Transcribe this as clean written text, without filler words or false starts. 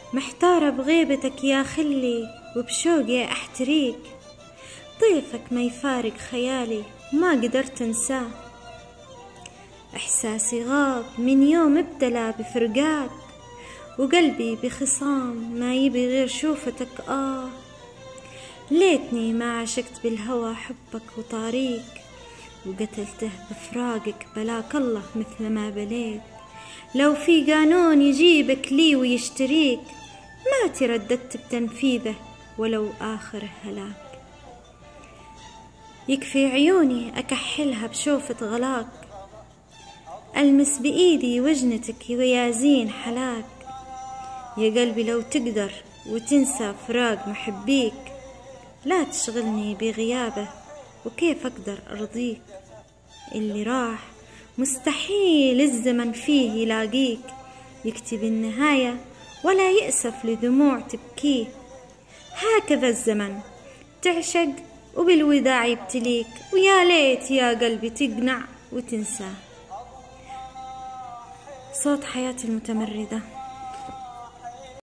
محتارة بغيبتك يا خلي وبشوقي أحتريك، طيفك ما يفارق خيالي وما قدرت أنساه، إحساسي غاب من يوم ابتلى بفرقاك، وقلبي بخصام ما يبي غير شوفتك. ليتني ما عشقت بالهوى حبك وطاريك، وقتلته بفراقك بلاك الله مثل ما بليت. لو في قانون يجيبك لي ويشتريك، ما ترددت بتنفيذه ولو آخر هلاك. يكفي عيوني أكحلها بشوفة غلاك، ألمس بإيدي وجنتك ويا زين حلاك. يا قلبي لو تقدر وتنسى فراق محبيك، لا تشغلني بغيابه وكيف أقدر أرضيك. اللي راح مستحيل الزمن فيه يلاقيك، يكتب النهاية ولا يأسف لدموع تبكيه. هكذا الزمن تعشق وبالوداع يبتليك، ويا ليت يا قلبي تقنع وتنساه. صوت حياة المتمردة.